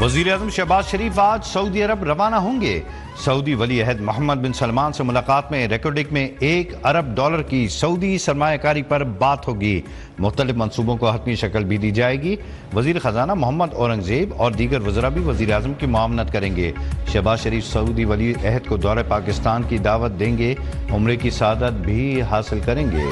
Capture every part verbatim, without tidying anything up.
वज़ीर आज़म शहबाज शरीफ आज Saudi Arab रवाना होंगे। सऊदी वली अहद मोहम्मद बिन सलमान से मुलाकात में रिकॉर्डिंग में एक अरब डॉलर की सऊदी सरमायाकारी पर बात होगी। मुख्तलिफ मनसूबों को हतमी शक्ल भी दी जाएगी। वज़ीर ख़जाना मोहम्मद औरंगज़ेब और दीगर वज़रा भी वज़ीर आज़म की मुआवनत करेंगे। शहबाज शरीफ सऊदी वली अहद को दौरे पाकिस्तान की दावत देंगे। उम्रे की सादत भी हासिल करेंगे।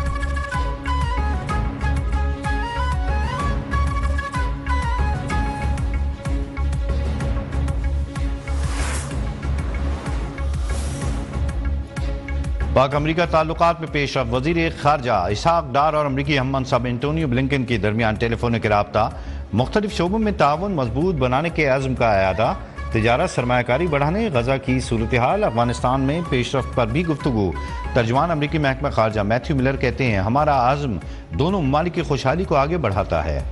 पाक अमरीका ताल्लुकात में पेशरफ। वज़ीर खारजा इसहाक डार और अमरीकी हम मनसब एंटोनियो ब्लिंकन के दरमियान टेलीफोनिक राब्ता, मुख्तलिफ शोबों में ताउन मजबूत बनाने के अज़्म का अयादा, तिजारत सरमायाकारी बढ़ाने, गजा की सूरत हाल, अफगानिस्तान में पेशरफ पर भी गुफ्तगू। तर्जुमान अमरीकी महकमा खारजा मैथ्यू मिलर कहते हैं, हमारा आज़्म दोनों ममालिक की खुशहाली को आगे बढ़ाता है।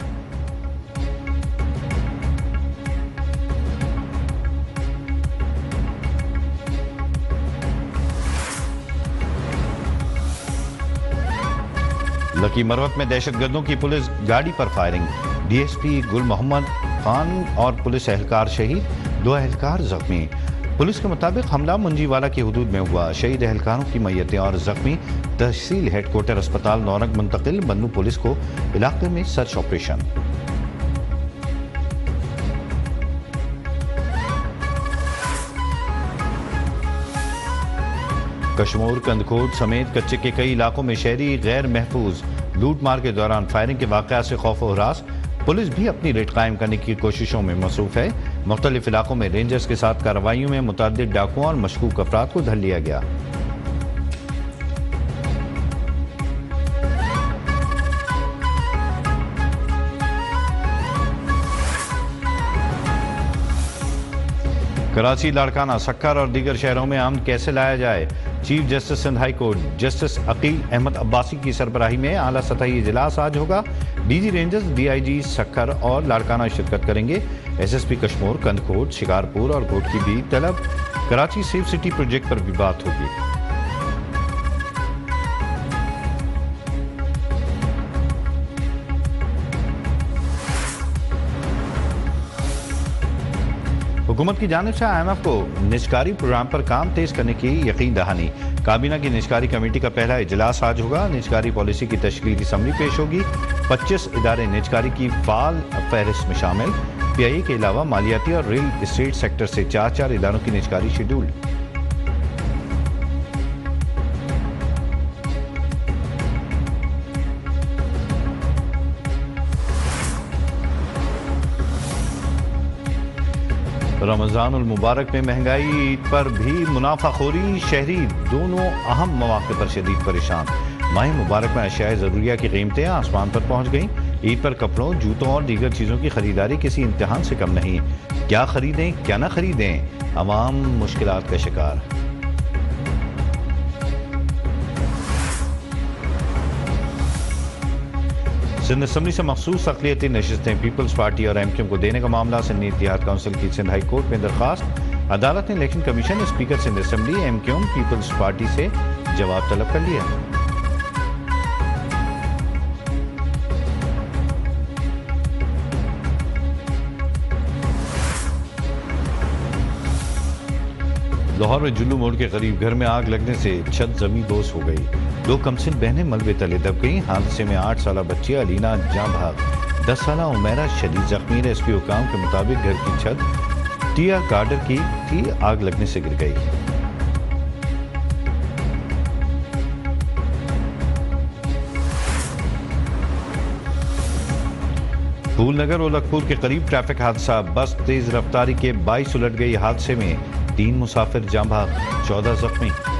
लकी मरवत में दहशतगर्दों की पुलिस गाड़ी पर फायरिंग। डीएसपी गुल मोहम्मद खान और पुलिस एहलकार शहीद, दो एहलकार जख्मी। पुलिस के मुताबिक हमला मुंजीवाला की हदूद में हुआ। शहीद एहलकारों की मैयतें और जख्मी तहसील हेडक्वार्टर अस्पताल नौरंग मुंतकिल। बन्नू पुलिस को इलाके में सर्च ऑपरेशन। कश्मीर कंदकोट समेत कच्चे के कई इलाकों में शहरी गैर महफूज। लूट मार के दौरान फायरिंग के वाक़यात से खौफ और हरास। पुलिस भी अपनी रेट कायम करने की कोशिशों में मसरूफ है। मुख्तलिफ इलाकों में रेंजर्स के साथ कार्रवाइयों में मुतअद्दिद डाकुओं और मशकूक अफराद को धर लिया गया। कराची, लाड़काना, सक्कर और दीगर शहरों में अमन कैसे लाया जाए। Chief justice Sindh high court justice Aqeel Ahmed Abbasi की सरबराही में आला सतही इजलास आज होगा। डीजी रेंजर्स, डीआईजी सक्कर और लाड़काना शिरकत करेंगे। एसएसपी कश्मीर, कंदकोट, शिकारपुर और कोट की भी तलब। कराची सेफ सिटी प्रोजेक्ट पर भी बात होगी। हुकूमत की जानिब से आई एम एफ को निजकारी प्रोग्राम पर काम तेज करने की यकीन दहानी। काबीना की निजकारी कमेटी का पहला इजलास आज होगा। निजकारी पॉलिसी की तशकीली समरी पेश होगी। पच्चीस इदारे निजकारी की फाल फहरिस्त में शामिल। पी आई ए के अलावा मालियाती और रियल इस्टेट सेक्टर से चार चार इदारों की निजकारी शेड्यूल। रमज़ानुल मुबारक में महंगाई, ईद पर भी मुनाफाखोरी। शहरी दोनों अहम मौके पर शदीद परेशान। माह मुबारक में अशियाए ज़रूरिया की कीमतें आसमान पर पहुंच गईं। ईद पर कपड़ों, जूतों और दीगर चीज़ों की खरीदारी किसी इम्तिहान से कम नहीं। क्या खरीदें क्या ना खरीदें, अवाम मुश्किलात का शिकार। सिंध असम्बली से मखसूस अक़लियती नशिस्तें पीपल्स पार्टी और एम क्यू एम को देने का मामला। सिंध इत्तेहाद काउंसिल की सिंध हाई कोर्ट में दरखास्त। अदालत ने election commission, speaker Sindh assembly, M Q M, Peoples Party से जवाब तलब कर लिया। लाहौर में जुल्लू मोड़ के करीब घर में आग लगने से छत जमी दोष हो गई। दो कमसिन बहनें मलबे तले दब गईं। हादसे में आठ साल बच्ची अलीना जाँ भाग। दस साल उमेरा शदीद जख्मी। एसपी हुकाम के मुताबिक घर की छत टिया गार्डर की थी, आग लगने से गिर गई। फूलनगर और लखपुर के करीब ट्रैफिक हादसा। बस तेज रफ्तारी के बाइस उलट गई। हादसे में तीन मुसाफिर जाँ भाग, चौदह जख्मी।